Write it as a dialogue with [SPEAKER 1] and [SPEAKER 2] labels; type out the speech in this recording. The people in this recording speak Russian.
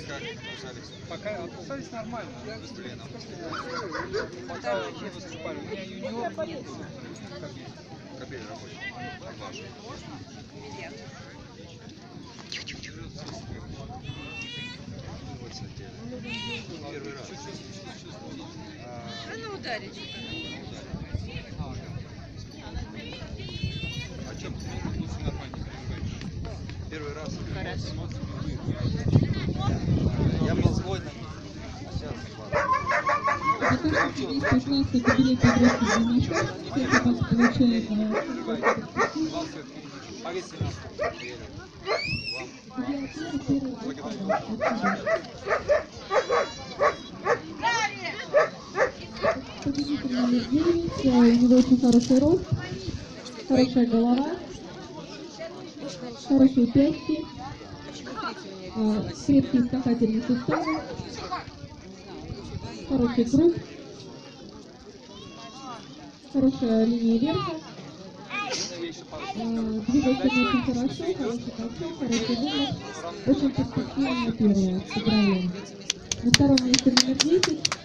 [SPEAKER 1] как отписались?
[SPEAKER 2] Пока отписались нормально.
[SPEAKER 1] Блин,
[SPEAKER 2] Пока не выступали. У меня юниор Кабель.
[SPEAKER 1] Кабель рабочий. Ваш. Вот смотри. Первый раз.
[SPEAKER 3] Рано ударить.
[SPEAKER 1] О чем ты? Первый раз.
[SPEAKER 3] Хорошо.
[SPEAKER 1] Я был свойным. А сейчас
[SPEAKER 4] Есть 15 кабинет игрушки для начала. Это у вас получается.
[SPEAKER 2] Поверьте нам.
[SPEAKER 4] Победитель номер 9, у него очень хороший рост, хорошая голова, хорошие пятки, крепкие скакательные суставы, хороший круг, хорошая линия верха, двигается очень хорошо, хороший костюм, хороший выгляд, очень перспективная первая, сыграем. На втором месте номер 10.